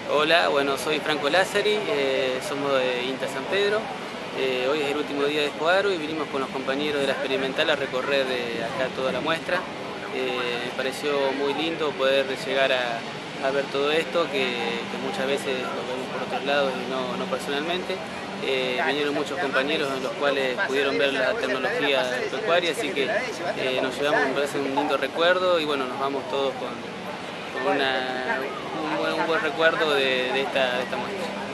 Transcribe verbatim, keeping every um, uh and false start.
Hola, bueno, soy Franco Lazzari, eh, somos de INTA San Pedro. Eh, hoy es el último día de Expoagro y vinimos con los compañeros de la experimental a recorrer de acá toda la muestra. Eh, me pareció muy lindo poder llegar a, a ver todo esto, que, que muchas veces lo vemos por otros lados y no, no personalmente. Eh, vinieron muchos compañeros en los cuales pudieron ver la tecnología pecuaria, así que eh, nos llevamos, me parece, un lindo recuerdo y bueno, nos vamos todos con, con una, un, buen, un buen recuerdo de, de, esta, de esta muestra.